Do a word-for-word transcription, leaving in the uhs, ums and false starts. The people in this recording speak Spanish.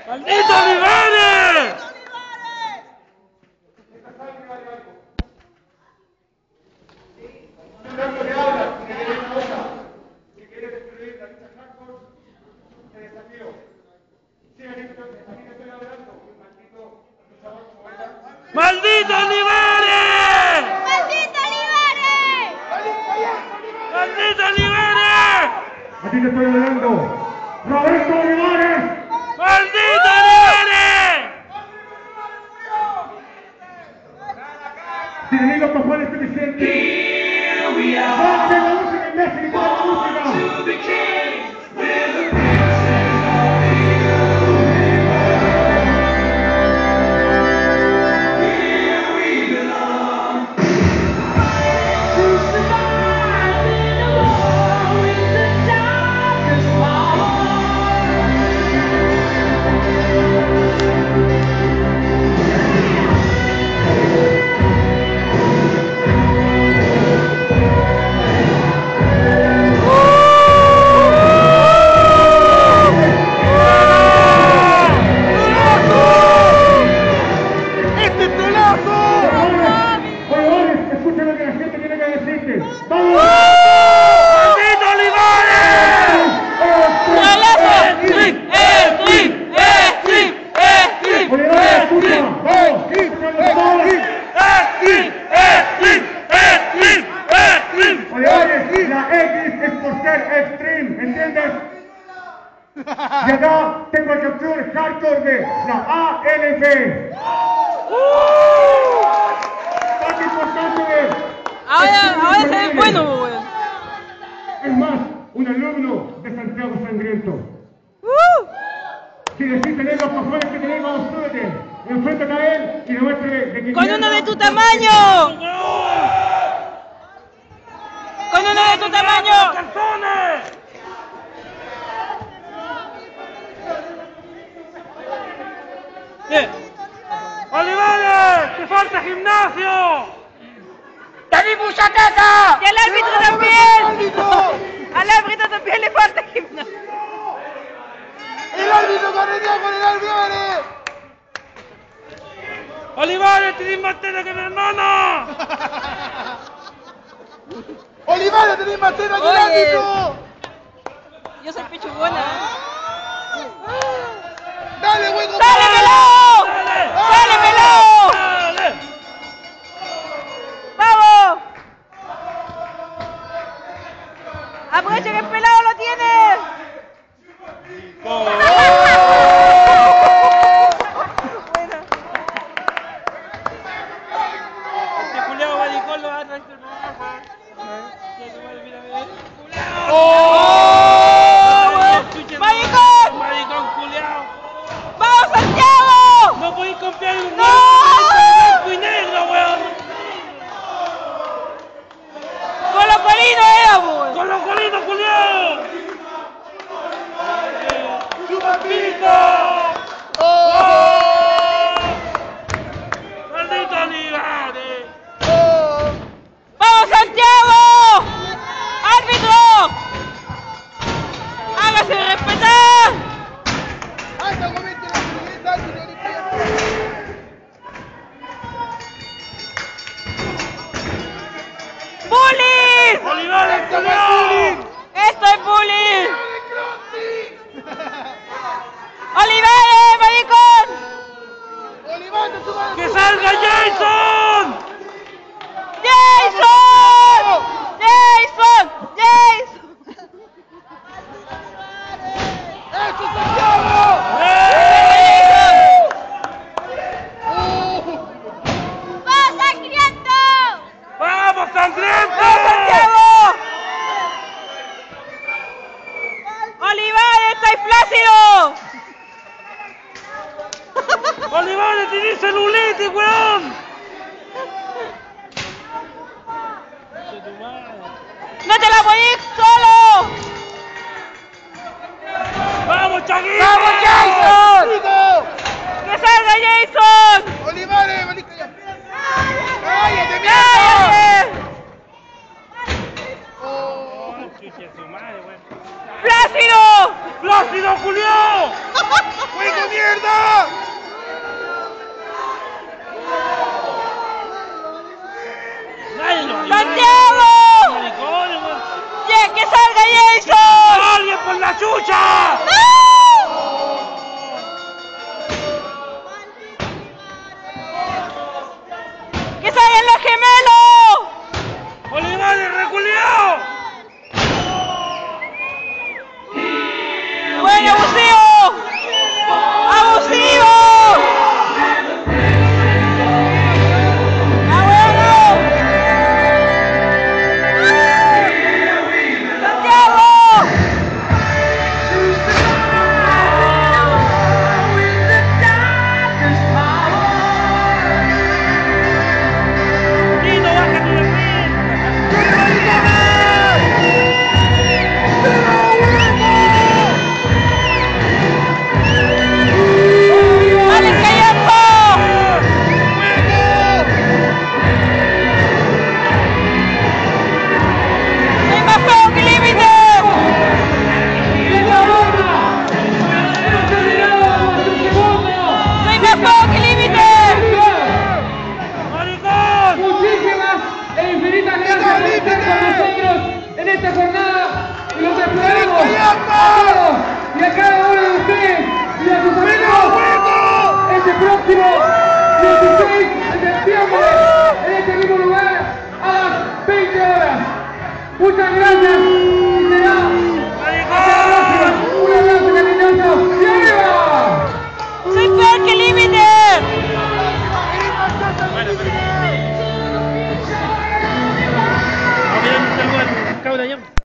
¡Maldito Olivares! ¡Maldito Olivares! ¡Maldito Olivares! ¡Maldito Olivares! A ti te estoy hablando. ¡Roberto Olivares! ¡Maldito Olivares! Si le digo papá es suficiente. ¡Vamos a la música, imbécil! ¡Toda la música! Y acá tengo el capture hardcore de la A L P. Tan importante de... Ahora, ahora se ve bueno, weón. Es más, un alumno de Santiago Sangriento. Uh. Si decís tener los cojones que tenemos, súbete, enfréntate a él y demuéstrale de que... ¡Con uno de tu tamaño! ¡Con uno de tu tamaño! ¡Calzones! Bien. ¡Olivares! ¡Te falta gimnasio! ¡Dani mucha caca! ¡Y al árbitro también! ¡Al árbitro también le falta gimnasio! ¡El árbitro corrió con el árbitro! ¡Olivares, tienes más tela que mi hermano! ¡Olivares, tenés más tela que el Oye. árbitro! Yo soy pichugona. ¡Dale, güey! ¡Dale, Melón! ¡Dale! ¡Dale, Melón! ¡Dale! ¡Vamos! ¡Aprovecha que el pelado lo tiene! ¡Oh! Bueno. Este culiao maricón lo va a transformar. Mira, mira. ¡Oh! ¡Maricón! ¡Maricón culiao! ¡Vamos, Santiago! ¡No podéis confiar en un ¡No! weón blanco y negro, weón! ¡Colo Colino era, weón! ¡Con los colinos, culiao! ¡Chupapito! ¡Oh! ¡Maldito Olivares! ¡Vamos, Santiago! ¡Árbitro! ¡Hágase respetar! ¡Hasta comete la seguridad, señorita! ¡Bullying! ¡Olivares, culiao! ¡Esto es bullying! ¡Olivares, maricón! ¡Olivares, tu madre! ¡Que salga Jason! ¡Jason! ¡Jason! ¡Jason! ¡Eso, Santiago! ¡Eh! ¡Vamos, sangriento! ¡Vamos, sangriento! ¡Vamos, Santiago! ¡Olivares, estáis flácido! ¡Olivares, tenés celulitis, weón! ¡No te la voy a ir solo! ¡Vamos, Chaguito! ¡Vamos, Jason!